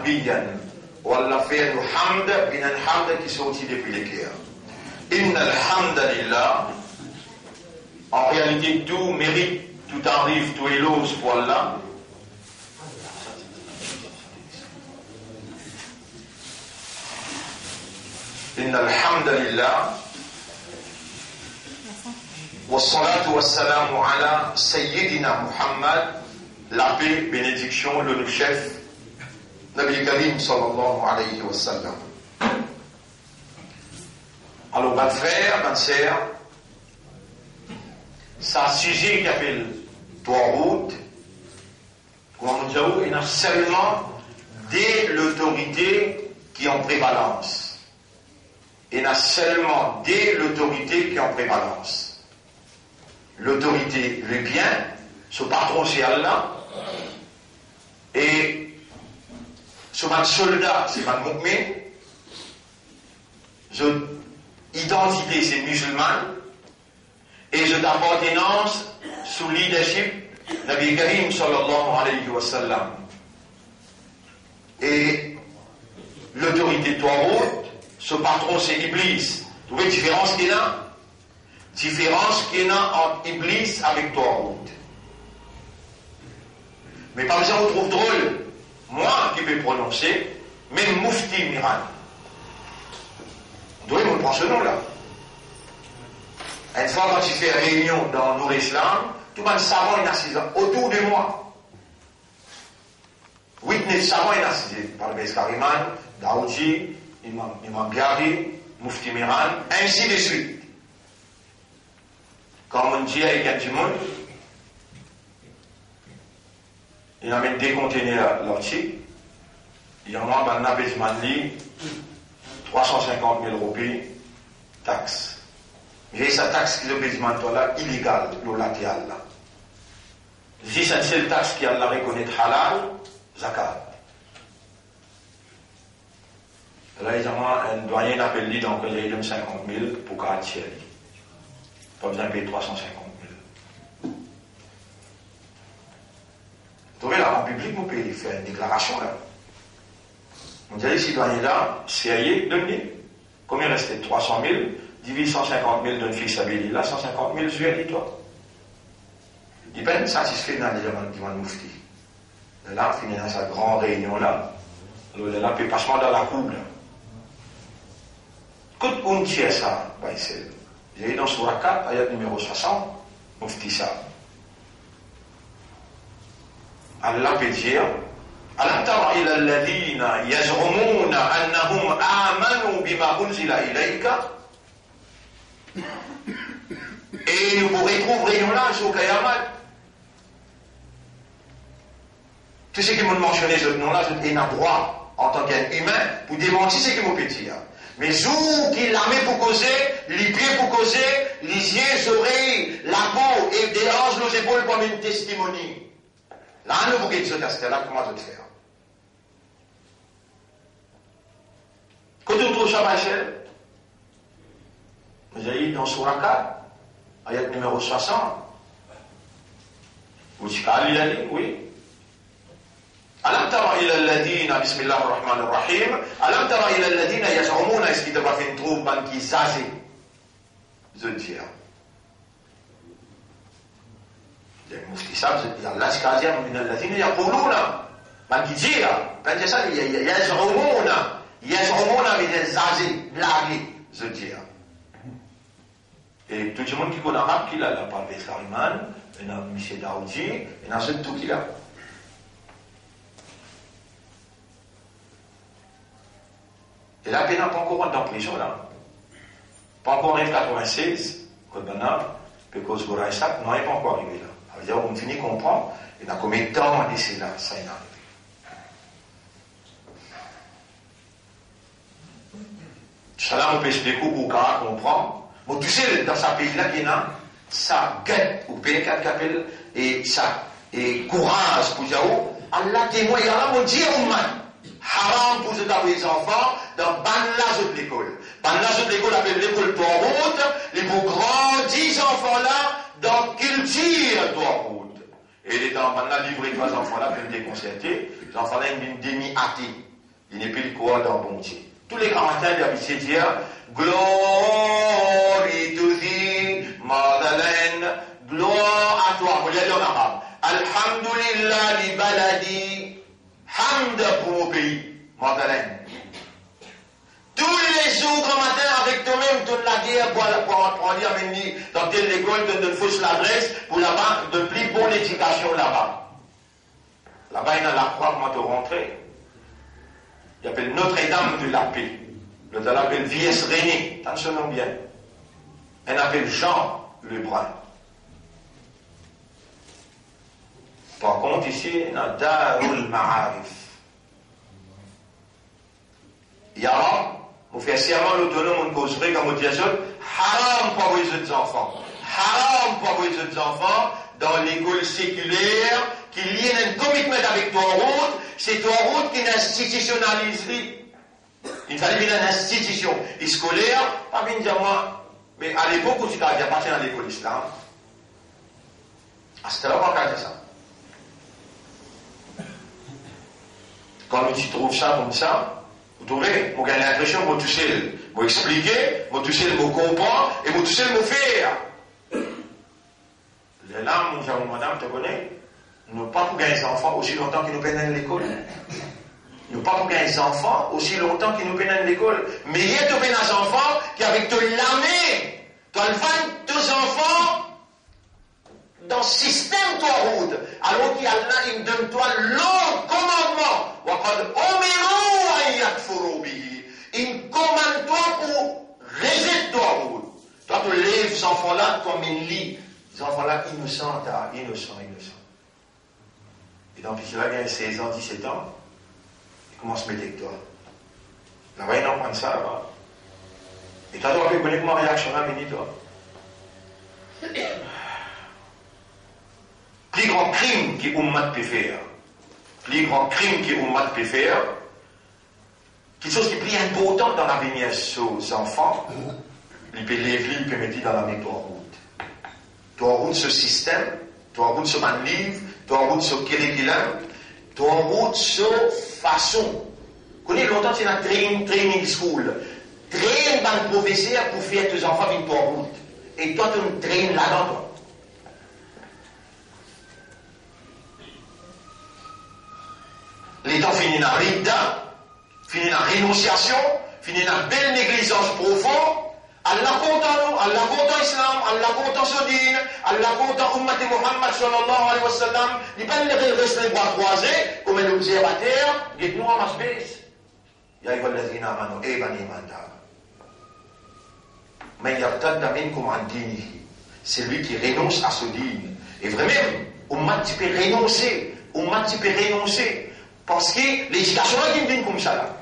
ربيا ولا فعل حمد من الحمد qui sortit depuis les cœurs. Inna alhamdulillah. En réalité, tout mérite, tout arrive, tout éloge pour Allah. Inna alhamdulillah. Wassalatu wassalamu ala Sayyidina Muhammad. La paix, bénédiction, le chef, Nabi Karim sallallahu alayhi wa sallam. Alors, mes frères, mes sœurs, c'est un sujet qui appelle Touarout. Comment on dit, il y a seulement des l'autorité qui ont prévalence. Il y a seulement des l'autorité qui ont prévalence. L'autorité, le bien, ce patron c'est Allah, et ce soldat c'est man mu'min, identité c'est musulman, et je d'appartenance sous leadership Nabi Karim sallallahu alayhi wa sallam. Et l'autorité Touarout, ce patron c'est Iblis. Vous voyez la différence qu'il y a? Différence qu'il y a entre Iblis avec Touarout. Mais par exemple, on trouve drôle, moi qui vais prononcer, même Mufti Miran. Vous devez me prendre ce nom-là. Une fois, quand il fait réunion dans Nour Islam, tout le monde savant est assisé autour de moi. 8-9 savants est assisé. Par le Kariman, Daoudi, Imam Biari, Mufti Miran, ainsi de suite. Quand on dit avec un monde, il amène des conteneurs l'article. Il y a moi, ben, Nabezmanli, 350 000 roupies, taxe. J'ai sa taxe qui est là, illégale, l'olatéal là. Si c'est une seule taxe qui a la reconnaître halal, zakat. Là, il y a moi, un doyen appelle lui, donc il donne 50 000 pour qu'à tirer. Pas besoin de payer 350 000. Vous voyez là, en public, vous pouvez faire une déclaration là. On dirait si doyen là, sérieux, donnez. Combien restait? 300 000, divise 150 000 d'un fils habillé là, 150 000, je dis toi. Il n'est pas satisfait dans les divan Moufti. Là, on finit dans sa grande réunion là. Alors là, il peut passement dans la cour là. Quand on tient ça, c'est. J'ai dans Surah 4, ayat numéro 60, Moufti ça. Allah peut dire ألم تر إلى الذين يزعمون أنهم آمنوا بما أنزل إليك. Et nous vous retrouverons là sur Kayamat. Tout ce qui m'ont mentionné ce nom-là, il n'a droit en tant qu'humain pour démentir ce qui m'a pété. Mais où qu'il la met pour causer, les pieds pour causer, les yeux, les oreilles, la peau et des hanches, nos épaules comme une testimonie. Là, nous vous guettons ce là, comment je te faire? Quand on trouve ça, Michel, vous avez dans Surah 4, ayat numéro 60. Vous dites qu'il a dit, oui. ألم تر إلى الذين بسم الله الرحمن الرحيم ألم تر إلى الذين يزعمون est-ce qu'ils devraient faire une troupe qui s'agit je dis les mufti savent il y a là ce qu'il y a من الذين يقولون من qui dit ben c'est ça يزعمون avec des zazis blagues je dis et tout le monde qui connaît l'arabe qui l'a la parle de Kariman il y a M. Daoudi il y a tout qui l'a. Et là, il n'a pas encore dans prison là. Pas encore en 96, Code Banab, parce que Goraïsak, non, il n'est pas encore arrivé là. C'est-à-dire, on finit de comprendre, il a combien de temps à laisser là, ça y est arrivé. Ça là, on peut expliquer pour qu'on comprend. Bon, tu sais, dans ce pays-là, il y a ça guette, ou P4 qu'appelle, et ça, et courage pour dire, Allah témoigne, Allah m'a dit, haram pour les enfants dans Banlage de l'école. Banlage de l'école appelle l'école Touarout, les plus grands 10 enfants-là dans culture Touarout. Et les dans Banlage livré 3 enfants-là, peuvent déconcerter, les enfants-là, une demi-athée. Il n'est plus le quoi dans bon Dieu. Tous les grands matins, il y a habitué de dire Glory to thee, Madeleine, gloire à toi. Vous l'avez en arabe. Alhamdulillah li baladi, hamd pour mon pays, Madeleine. Tous les jours, grand matin, avec toi-même, toute la guerre pour apprendre à venir dans telle école, de fausse l'adresse, pour là-bas, de plus bonne éducation là-bas. Là-bas, il y a la croix, comment te rentrer. Il appelle Notre-Dame de la Paix. L'autre l'appelle Viesse René. Attention bien. Elle appelle Jean Lebrun. Par contre, ici, il y a Darul Ma'arif. Yara, vous faites serment l'autonome, on causerait comme on dit à ça, haram pour les autres enfants. Haram pour les autres enfants dans l'école séculaire qui lie un commitment avec toi route, c'est toi route qui institutionnalise. Il fallait bien une institution scolaire, pas bien dire moi, mais à l'époque où tu appartiens à l'école islam, à ce là-bas, on va dire ça. Quand tu trouves ça comme ça, vous trouvez, vous avez l'impression que vous touchez, vous expliquez, vous touchez, vous comprenez, et vous touchez, vous faire. Les lames, mon cher madame, te connais, nous pas pour gagner des enfants aussi longtemps qu'ils nous pénètrent l'école. Nous pas pour gagner des enfants aussi longtemps qu'ils nous pénètrent l'école. Mais il y a des enfants qui, avec de l'armée, tu as le deux enfants dans le système toi route. Alors qu'il y a là, il donne toi l'autre commandement. Il commande toi pour résister toi route. Toi, tu lèves ces enfants-là comme une lit. Ces enfants-là, innocents. Et donc, puis là, il y a 16 ans, 17 ans, il commence à mettre avec toi. Là-bas, il en prend ça, là-bas. Et toi, tu vas connaître comment réaction là, béni, toi. Plus grand crime qui Ummat peut faire, quelque chose qui est plus important dans l'avenir aux enfants, il peut lever, il peut mettre dans la méthode. Toi route ce système, toi route ce man livre, toi route ce curriculum, toi route ce façon. Vous connaissez longtemps c'est un training school. Traîne dans le professeur pour faire tes enfants venir toi route. Et toi tu me traînes là-dedans toi. L'État finit dans rida, finit dans rénonciation, finit dans belle négligence profonde. Allah content nous, Allah content Islam, Allah content Sodine, Allah content Ummat Muhammad sallallahu alayhi wa sallam. Il n'y a pas de rester les bras croisés comme un observateur, dites-nous à ma space. Ya ayyuhallazina amanu, bani iman. Mais yartadda minkum an dinihi. C'est lui qui renonce à ce dîne. Et vraiment, Ummat tu peux renoncer. Parce que l'éducation est une dîne comme ça là.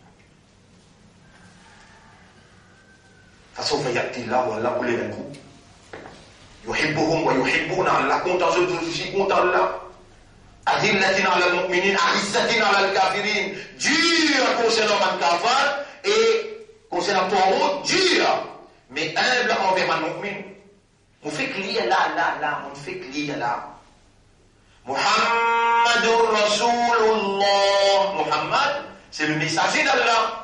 فسوف يأتي الله والله قل لكم يحبهم ويحبون الله كنت كنت الله أذلة على المؤمنين أعزة على الكافرين dur concernant man kafir et concernant toi dur mais humble envers man mu'min on fait que lié là on fait que lié là Muhammadur Rasulullah Muhammad c'est le messager d'Allah.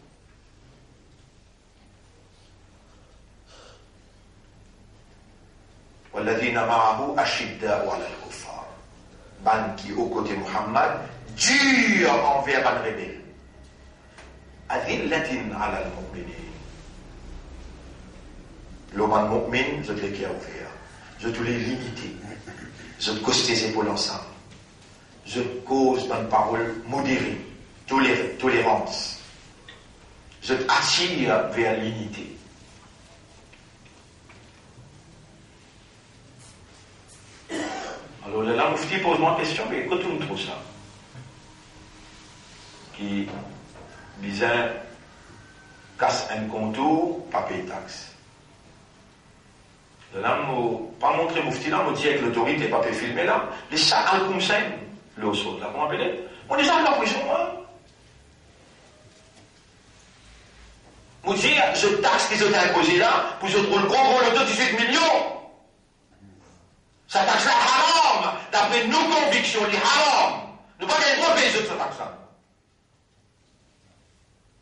والذين معه أشداء على الكفار ban qui au côté Muhammad dur envers un rebelle أذلة على المؤمنين l'homme mu'min je te l'ai ouvert je te l'ai limité je te cause tes épaules ensemble je te cause une parole modérée tolérance je t'attire vers l'unité. Alors là, Moufti pose-moi une question, mais écoute, on trouve ça. Qui disait, casse un contour, pas payer taxe. Là, pas montrer Moufti là, on dit avec l'autorité, pas payer filmer là, les chats al-Koumsen, le saut, là, comment appelle? On dit ça dans la prison, hein? On dit, je taxe qu'ils ont imposé là, pour je trouve le contrôle de 18 millions. Ça taxe là haram, d'après nos convictions, les haram. Nous ne pouvons pas payer ce taxe là.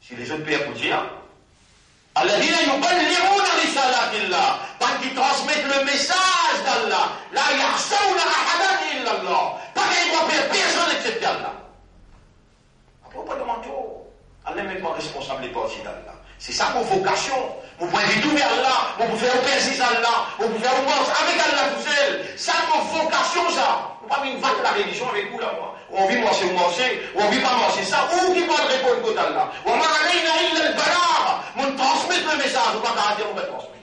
Si les autres pères vous dire, alladhina yuballighuna risalatillah, parce qu'ils transmettent le message d'Allah, la yahsawna ahadan illa Allah, pas qu'ils ne faire personne excepté Allah. Après, on peut demander, Allah n'est pas responsable des parties d'Allah. C'est ça vos vocations. Vous pouvez tout vers Allah, vous pouvez faire au à Allah, vous pouvez faire au mort avec Allah tout seul. Ça, vos vocations, ça. Vous ne pouvez pas vaincre la religion avec vous, là, moi. On vit marcher ou marcher, ou on vit pas marcher ça, ou qui va répondre côté Allah. On m'a alayna illa al-balagh. On transmet le message, on va pas dire, on va transmettre.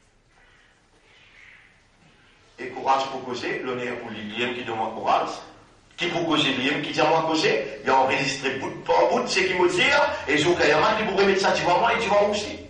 Et courage pour causer, l'honneur pour l'Iliam qui demande courage. Qui pour causer l'Iliam, qui dit à moi causer, il a enregistré bout par bout de ce qu'il me dit, et Zoukayama qui pourrait mettre ça, tu vois moi, et tu vois moi aussi.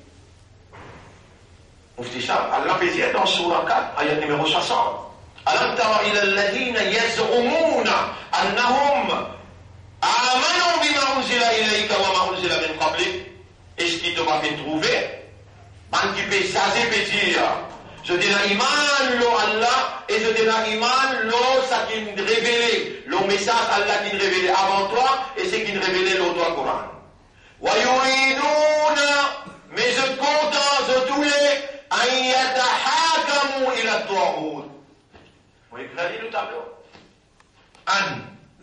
On fait ça, Allah fait dire dans Surah 4, ayat numéro 60. ألم تر إلى الذين يزعمون أنهم آمنوا بما أنزل إليك وما أنزل من قبلك. Est-ce qu'il te va faire trouver? Man qui peut chaser peut dire, je dis la iman lo Allah et je dis la iman lo ça qui nous révélé, le message Allah qui nous révélé avant toi et c'est qui nous révélé l'autre Coran. Wa yuriduna, mais je compte, je voulais, an yatahakamu ila at-taghut. Vous écrivez le tableau. An.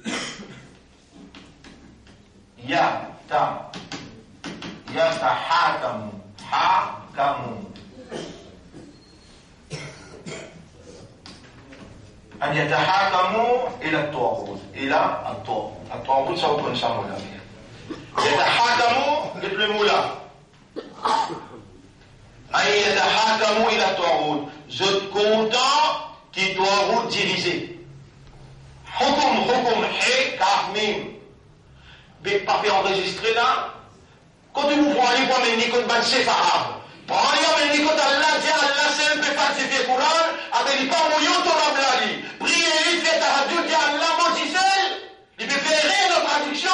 Yatahakamu. Hakamu. An yatahakamu ila at-taghut. Ila at-taghut. At-taghut, ça vous prenez ça, mon ami. Yatahakamu, c'est le mot là. An yatahakamu ila at-taghut. Je suis content qui doit vous diriger. Hukum, he, kaf, mim. Mais pas fait enregistrer là. Quand vous voyez quoi, mais Nikon ban Sefarab. Prenez mais Nikon Allah, dit Allah, c'est un peu falsifié le Coran, avec les pas mouillons dans la blague. Priez, faites à radio, dit Allah, mentisez. Il peut faire rien de traduction.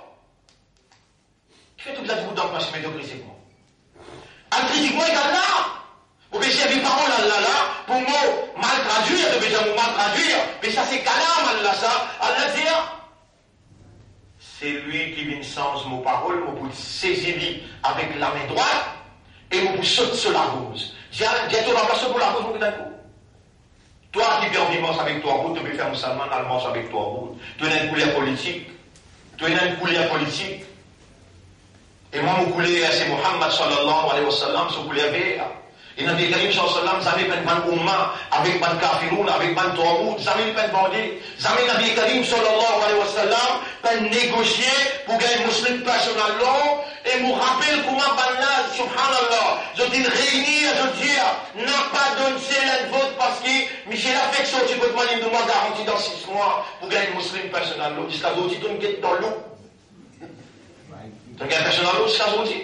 Qui fait toute la dégoût dans le marché médiocrité, moi. Un critique-moi est Allah. Vous pouvez servir parole Allah là, pour moi, mal traduire, de besoin de mal traduire, mais ça c'est kalam Allah ça, Allah dit, c'est lui qui vient sans mot parole, vous pouvez saisir avec la main droite, et vous pouvez sauter sur la rose. J'ai tout la place pour la rose, vous d'un coup. Toi qui viens vivre avec toi, tu peux faire musulman, allemand avec toi, tu as une couleur politique, et moi, mon couleur, c'est Muhammad sallallahu alayhi wa sallam, son couleur vert. Et Nabi Karim sallallahu alayhi wa sallam, ban umma, avec ban kafiroun, avec ban tawroud, jamais ban bandit, jamais Nabi Karim sallallahu alayhi wa sallam, ban négocier pour gagner musulman personnel long, et me rappelle comment ban là, subhanallah, je dis réunir, je dis, n'a pas donné la vote parce que Michel a fait que sortir votre manie de moi garantie dans 6 mois pour gagner musulman personnel long, jusqu'à l'autre, tu me dans l'eau. Tu gagnes personnel long jusqu'à l'autre.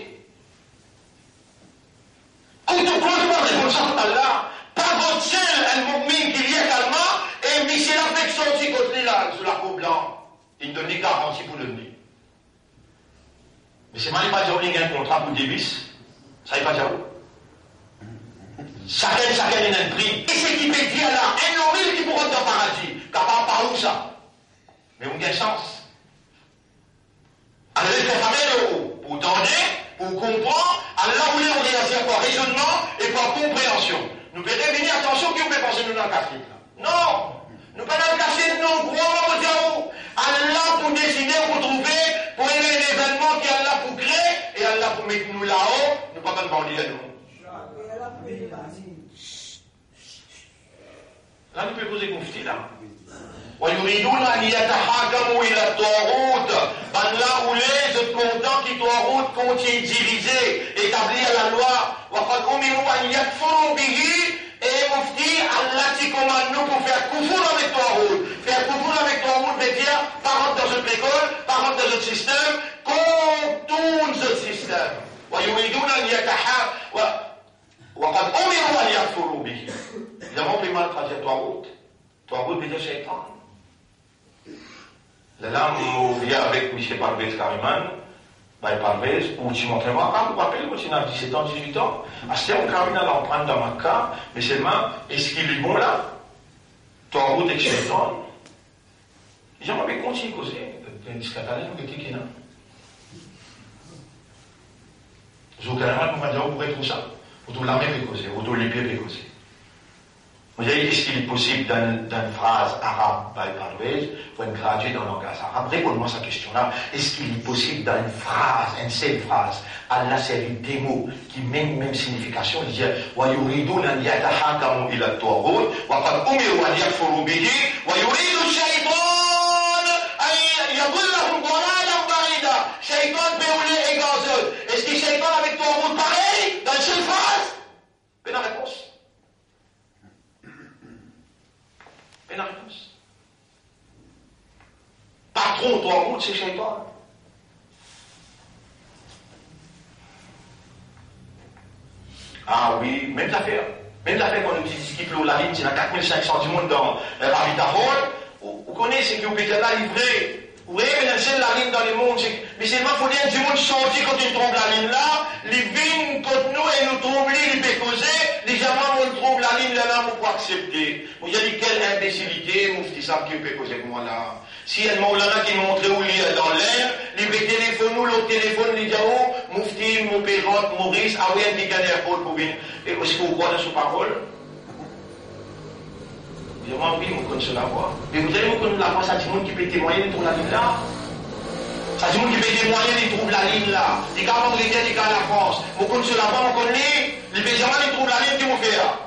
Quand on prend le responsable d'Allah, pas votre seul, un mouvement qui vient calmement, et Michel a fait sortir côté là, sur la peau blanche. Il donne des garanties pour le nez. Mais c'est mal pas dire qu'il y a un contrat pour Davis. Ça n'est pas dire où. Chacun a un prix. Et c'est qui peut dire là, un homme qui pourra dans le paradis, capable par où ça. Mais on a une chance. Alors, les familles, pour donner, pour comprendre, Allah voulait on réagir par raisonnement et par compréhension. Nous pouvons revenir, attention, qui vous peut penser nous dans le café là. Non! Nous ne pouvons pas cacher, non, croyez-moi, diable. Allah pour décider, pour trouver, pour aimer un événement qui est Allah pour créer, et Allah pour mettre nous là-haut, nous ne pouvons pas nous bandir à nous. Là, nous pouvons poser conflit là. ويريدون أن يتحاكموا إلى الطاغوت. Ben là où les autres contents qui طاغوت continue diriger, établir la loi. وقد أمروا أن يكفروا به. Et Mufti, Allah qui commande nous pour faire kufur avec طاغوت. Faire kufur avec طاغوت veut dire pas rentrer dans notre école, pas rentrer dans notre système, contourne ce système. ويريدون أن يتحاكموا. وقد أمروا أن يكفروا به. Évidemment, on peut mal traduire طاغوت. طاغوت veut dire shaitan. Là, on vient avec M. Parvez Kariman, Parvez, où tu montres moi, quand vous rappelez, quand tu as 17 ans, 18 ans, à ce moment, Kariman, on prend dans ma cas, mais seulement, est-ce qu'il est bon là? Toi, route et shaitan. J'aimerais continuer à causer, un discatalien, ou quelqu'un qui est là. on va dire, on pourrait trouver ça. Autour de la main pécosée, autour de les pieds pécosés. Vous voyez, est-ce qu'il est possible d'une phrase arabe parleuse pour une graduée dans le langage arabe? Réponds-moi cette question-là. Est-ce qu'il est possible d'une phrase, une seule phrase, à la série des mots qui même signification, il dit وَيُرِيدُونَ أَنْ يَتَحَاكَمُوا إِلَى الطَّاغُوتِ وَقَدْ أُمِرُوا أَنْ يَكْفُرُوا بِهِ وَيُرِيدُ الشَّيْطَانُ أَنْ يَضِلَّهُمْ ضَلَالًا بَعِيدًا. Shaitan béoulé et gazeux. Est-ce que Shaitan avec toi pareil dans une seule phrase? Mais la réponse. Et la réponse. Patron, toi, en route, c'est Shaitan. Ah oui, même l'affaire. Même l'affaire qu'on nous dit qu'il la ligne, c'est à 4500 du monde dans Ravitafol. Vous connaissez ce que vous pouvez là livré. Vous voyez, c'est la ligne dans le monde. Mais c'est ma folie du monde sorti quand ils trouvent la ligne là. Les vignes contre nous et nous trouvent les pécosés. Les gamins, on trouve la ligne là, on peut accepter. Vous avez dit quelle imbécilité, Moufti Sam qui est pécosé comme moi là. Si elle m'a qui montre où il est dans l'air, les téléphones, nous, l'autre téléphone, les diao, Moufti, mon père, Maurice, ah oui, un petit gagneur pour venir. Et est-ce que vous croyez dans sa parole? Je m'en prie, vous connaissez la voix. Mais vous allez vous connaître la voix, ça dit monde qui peut témoigner, il trouve la ligne là. Ça dit monde qui peut témoigner, il trouve la ligne là. Les gars, on les dit qu'à la France. Vous connaissez la voix, vous connaissez. Les paysans, ils trouvent la ligne qui vous fait là.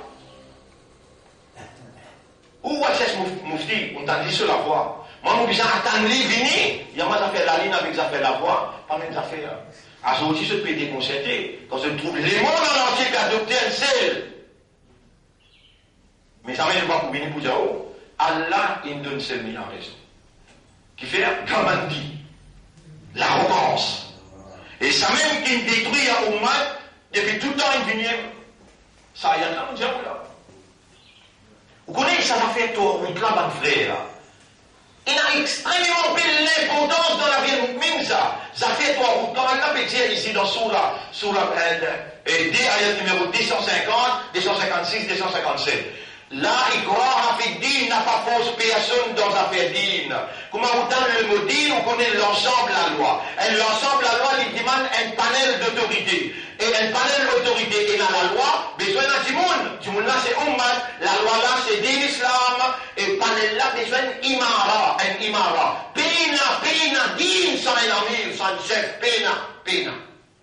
Où est-ce que Moufti? On t'a dit sur la voix. Moi, je besoin d'attendre les venir. Il y a moi, ça fait la ligne avec ça fait la voix. Pas même ça fait. À ce aussi, je peux déconcerter. Quand je trouve les mondes en entier qui adoptent un seul. Mais ça ne veut pas pour venir pour dire, oh, Allah, il donne seul meilleur raison. Qui fait, comme on dit, l'arrogance. Et ça même qui détruit à Oumad, depuis tout le temps, il vient. Ça, il y a un diable là. Vous connaissez, ça va faire tout le là, mon frère. Il a extrêmement pris l'importance dans la vie même ça. Ça fait trois routes. Comme Allah peut dire ici dans Soura D, ayat numéro 250, 256, 257. La ikraha fi din n'a pas force personne dans l'affaire din. Comment on donne le mot din, on connaît l'ensemble de la loi. Et l'ensemble de la loi, il demande un panel d'autorité. Et un panel d'autorité est dans la loi, besoin d'un timoun. Timoun là c'est ummat, la loi là c'est din islam, et panel là besoin d'imara, un imara. Pena, din sans un amir, sans un chef, pena.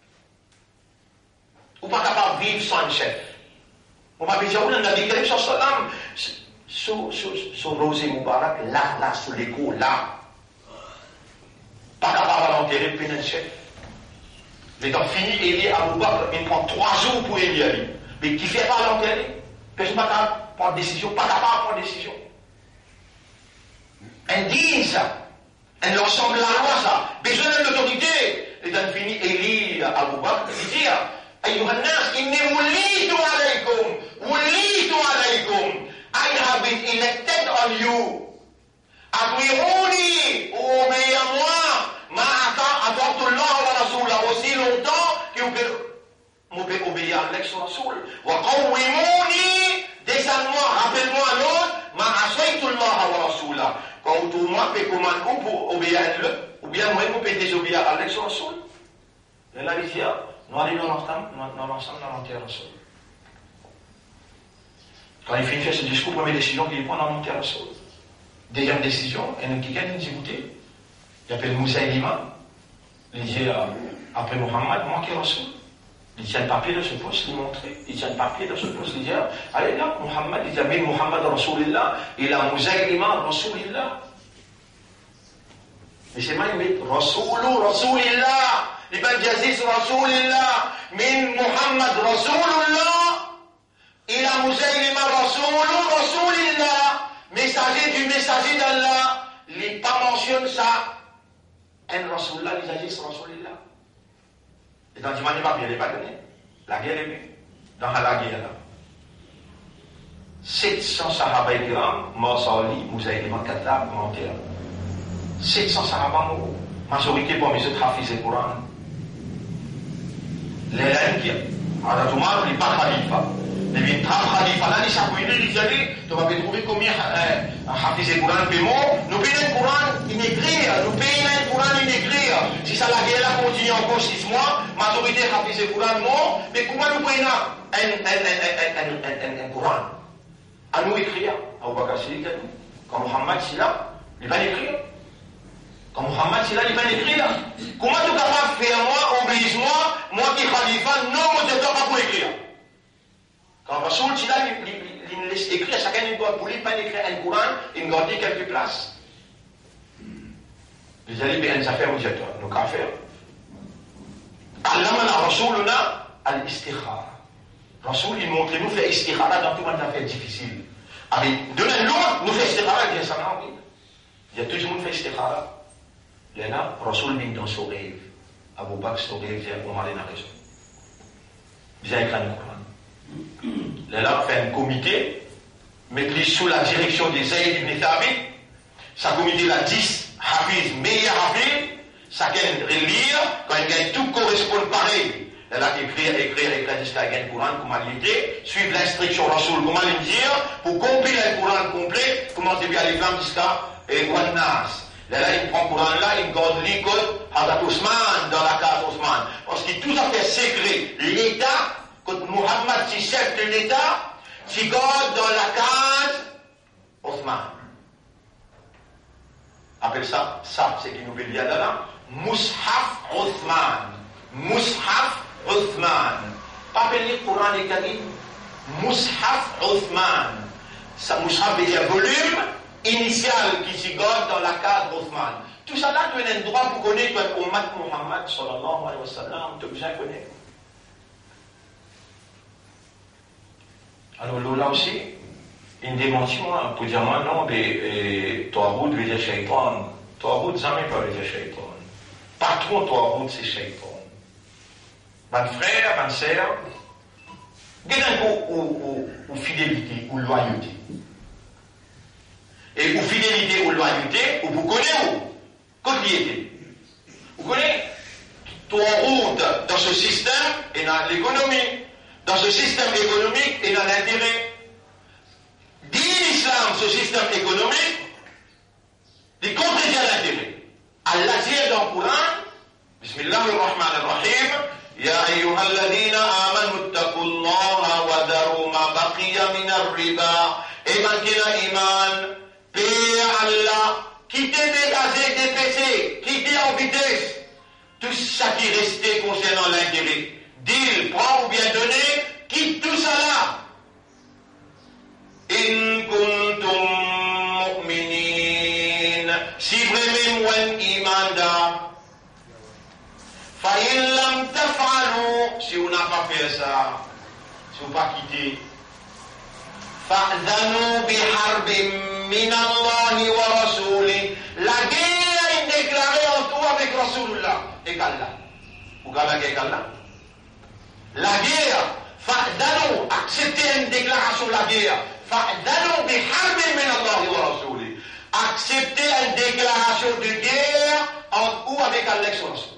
Ou pas capable de vivre sans un chef. On va dire, on a dit que sur Salam, sur Rosé Moubarak, là, sur l'écho, là. Pas capable d'enterrer le pénal chef. Mais quand fini, Élie à Moubarak, il prend 3 jours pour Élie à lui. Mais qui fait pas l'enterrer? Personne ne pas prendre décision, pas capable de prendre décision. Indigne ça. Un l'ensemble de la loi ça. Besoin de l'autorité. Et quand fini, Élie à Moubarak, il dit, أيها الناس إني وليت عليكم. I have been elected on you. أطيعوني, obéissez-moi. ما أطعت الله ورسوله aussi longtemps que vous pouvez obéir à l'ex-rasoul. وقوموني, descends-moi, rappelle-moi à l'autre. ما عصيت الله ورسوله. Quand tout le monde peut commander pour obéir à l'autre, ou bien moi vous pouvez désobéir à l'ex-rasoul. Et là, il dit, nous allons dans l'ensemble dans l'entière Rasoul. Quand il finit de faire ce discours, première décision qu'il prend dans l'entière Rasoul. Deuxième décision, il y a un qui gagne une écoutez. Il appelle Moussa et Lima. Il dit, après Mohammed, moi qui est Rasoul. Il tient le papier de ce poste, il montre. Il tient le papier de ce poste, il dit, allez là, Mohammed, il dit, mais Mohammed Rasoulillah, il a Moussa et Lima Rasoulillah. Mais c'est mal, mais Rasoulillah. لمن جزيز رسول الله من محمد رسول الله إلى مسيلمة رسول الله messager du messager d'Allah il pas mentionne ça un Rasulullah il s'agit de Rasulullah et dans le pas bien il n'est pas donné la guerre est venue dans la guerre là 700 sahaba ikram Masali Musaylima Katab mentir 700 sahaba majorité pour mes autres hafiz le Coran les India, alors tout le monde n'est pas khalifa. Les bien khalifa, là, les chapeaux, ils disent, tu vas trouver combien hafiz le Coran, nous payons le Coran inécrit, nous payons le Coran inécrit. guerre. Si ça la guerre là continue encore 6 mois, majorité a fait ce Coran, non, mais comment nous prenons un Coran? À nous écrire, à Bakar Sili, quand Mohammed Silla, il va l'écrire. Quand Mohammed Silla, il va l'écrire. Comment tu es capable de faire moi, oblige-moi, moi qui est khalifa, non, moi je ne dois pas pour écrire. Quand Rasoul Silla, il laisse écrire, chacun il doit pour lui pas écrire un Coran, il garde quelques places. Les allez bien affaires où j'étais, nous qu'à faire. Allah m'a Rasouluna al-istikhara. Rasoul, il montre nous faire istikhara dans tout le monde affaire difficile. Avec de l'autre, nous faisons istikhara, il y a ça, oui. Il y a tout le monde fait istikhara. Là, Rasoul vient dans son rêve. Abu Bakr, son rêve, vient Omar a raison. Vient écrire le Coran. Là, fait un comité, mettre sous la direction des Zayd ibn Thabit. Sa comité la 10. Hafiz, meilleur Hafiz, ça gagne relire, quand il gagne tout correspond pareil. Elle a écrire jusqu'à gagner le Coran, comment il était, suivre l'instruction Rasoul, comment il dire, pour compiler le Coran complet, comment il à l'Islam jusqu'à Wannas. Là, il prend le Coran là, il garde l'icône, Hazrat Ousmane, dans la case Ousmane. Parce qu'il tout à fait secret, l'État, quand Mohammed, si chef de l'État, s'il garde dans la case Ousmane. Appelle ça, c'est qui nous veut dire là, Mushaf Uthman. Mushaf Uthman. Pas appeler le Coran et Karim. Mushaf Uthman. Ça, Mushaf veut dire volume initial qui s'y garde dans la case Uthman. Tout ça là, tu as un droit pour connaître le Ummat Muhammad sallallahu alayhi wa sallam. Tu as besoin de connaître. Alors là aussi, il démentit moi pour dire moi non, mais Tawhid veut dire Shaitan. Tawhid jamais pas veut dire Shaitan. Patron Tawhid c'est Shaitan. Mon frère, ma sœur, il y a un coup ou fidélité ou loyauté. Et ou fidélité ou loyauté, ou vous connaissez où? Cotilité. Vous connaissez Tawhid dans ce système et dans l'économie. Dans ce système économique et dans l'intérêt. Dit l'islam, ce système économique, il contredit l'intérêt. Allah dit dans le Coran, Bismillahirrahmanirrahim, Ya ayyuhalladhina amanu ittaqullaha wa dharu ma baqiya min ar-riba. Et manquena iman, paix Allah, quittez dégager des péchés, quittez en vitesse tout ça qui restait concernant l'intérêt. Deal, prends ou bien donner, quitte tout ça là. In kuntum mu'minin. Si vraiment ou iman da. Fa in lam taf'alu. Si on n'a pas fait ça, si on n'a pas quitté. Fa'dhanu biharbin min Allah wa rasuli. La guerre est déclarée en tout avec Rasulullah. Et qu'Allah. Ou qu'Allah est qu'Allah. La guerre, fa'dhanu, accepter une déclaration de la guerre. Fa'dhanu biharbin min Allah wa rasuli. Accepter une déclaration de guerre en ou avec Allah et son Rasoul.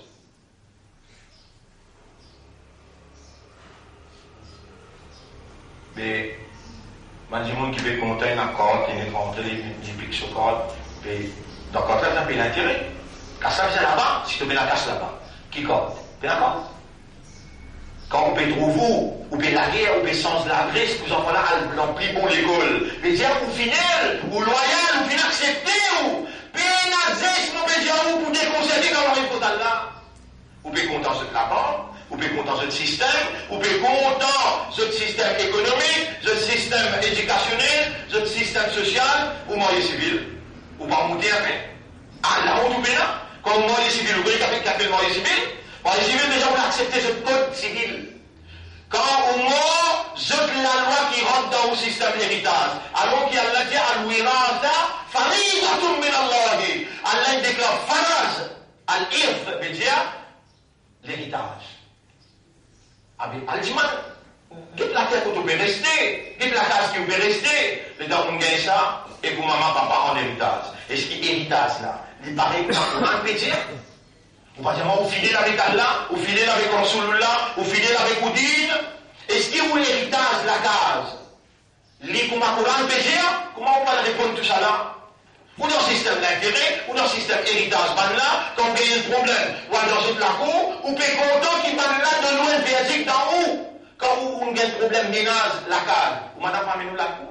Mais, man dit monde qui veut monter un accord, qui n'est pas rentré du pic sur corde, mais dans le contraire, t'as payé l'intérêt. Quand ça vient là-bas, si tu mets la casse là-bas, qui compte? Bien d'accord? Quand on peut trouver ou peut la guerre, ou peut sens la grèce, vous en voilà dans plus bon l'école. Mais dire ou fidèle, ou loyal, ou bien accepté, ou pénazès, mon pédia, ou pour déconcerter quand on est content là. Ou peut content ce clapant, ou peut content ce système, ou peut content ce système économique, ce système éducationnel, ce système social, ou moyen civil, ou pas monter après. Ah, là, on tout là. Comme moyen civil, vous voyez qu'à fait le moyen civil, moyen civil, déjà, on a accepté ce code civil. Quand au moins, je la loi qui rentre dans le système héritage. Alors qu'il y a Allah dit, al-wirada, faridatun min Allah. Allah déclare faraz, al-irth, veut dire l'héritage. Avec al-jiman, toute la terre que tu peux rester, toute la case qui peut rester, les gens ont gagné ça, et pour maman, papa en héritage. Et ce qui est héritage là, il paraît que on peut dire. Ou pas dire, ou fidèle avec Allah, ou fidèle avec Rasulullah, ou fidèle avec Oudine. Est-ce qu'il y a l'héritage, la case? Les Coran peut dire, comment on va répondre tout ça là? ou dans le système d'intérêt, ou dans le système héritage, là, quand il y a un problème, ou dans la cour, ou peut content qui là de loin verdict d'en haut. Quand on a un problème ménage, la case, ou madame pas nous la cour.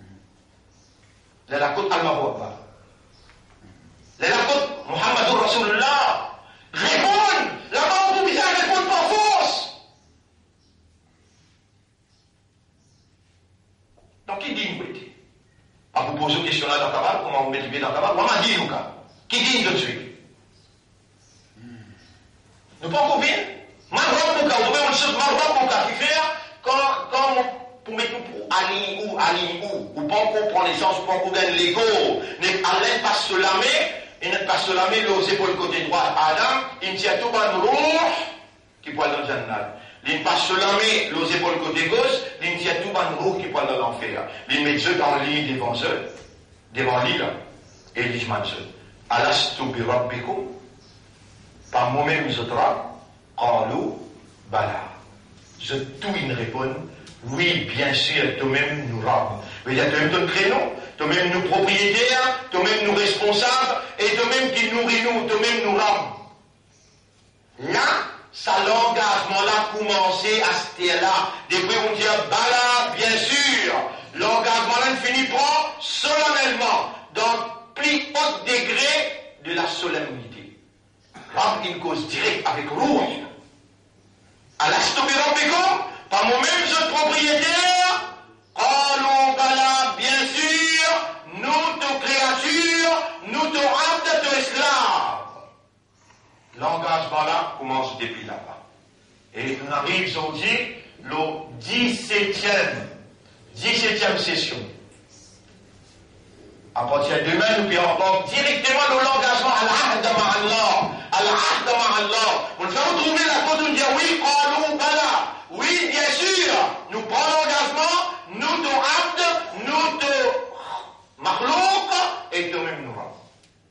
La côte al-Maroc. La côte Muhammadur Rasulullah. Répondre! Là-bas, on peut bien répondre par force. Donc, qui dit une vérité? À vous poser une question là dans le cabal, comment vous mettez dans le cabal, on m'a dit, nous, qui dit tout de suite? Nous ne pouvons pas bien. Maroc, vous pouvez une chose, Maroc, qui fait, quand pour mettre pour aller ou pas comprendre les gens, pas qu'on gagne l'ego, n'est à l'aide pas se lamer, et n'est pas se lamer, l'osé pour le côté droit, Adam, il tient tout dans le rouge, qui poil dans le jannat. Il pas se lamer, l'osé pour le côté gauche, il tient tout dans le rouge, qui poil dans l'enfer. Il met eux dans l'île devant l'île, et il dit, Alastu bi rabbikum, par moi-même, je traite, qalu, bala. Je tout une réponse. Oui, bien sûr, toi-même nous rends. Mais il y a toi-même ton prénom, toi-même nous propriétaires, toi-même nous responsables, et toi-même qui nourrit nous, toi-même nous rend. Là, ça l'engagement-là commencé à ce terre-là. Depuis on dit, bala, bien sûr, l'engagement-là ne finit pas solennellement, dans le plus haut degré de la solennité. Rab une cause directe avec rouge. À l'astobirambéco, par moi-même, je propriétaire, allons bala, bien sûr, nous, nos créatures, nous, nos âmes, nos esclaves. L'engagement là commence depuis là-bas. Et on arrive aujourd'hui, le 17e session. À partir de demain, nous pouvons directement l'engagement à l'ahd ma'Allah. À l'ahd ma'Allah. On va retrouver la cause où on dit oui, allons bala. Oui, bien sûr, nous prenons l'engagement, nous te abd, nous te makhlouk, et nous-mêmes nous rendons.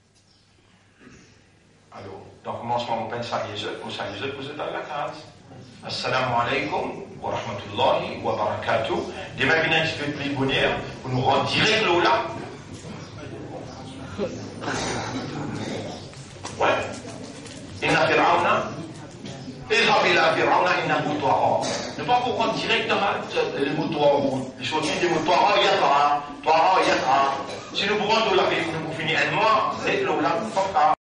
Alors, donc, commencement, on pense à les autres, vous êtes dans la case. Assalamu alaikum wa rahmatullahi wa barakatuh. Demain, il y a un petit peu plus bonheur, pour nous rendre direct là. Ouais. Il n'a fait rien. اذهب إلى فرعون إنه طغى. Ne pas comprendre directement les mots طغى. Les choses des mots طغى يطغى. Si nous pouvons nous la faire, nous pouvons finir un mois, c'est là,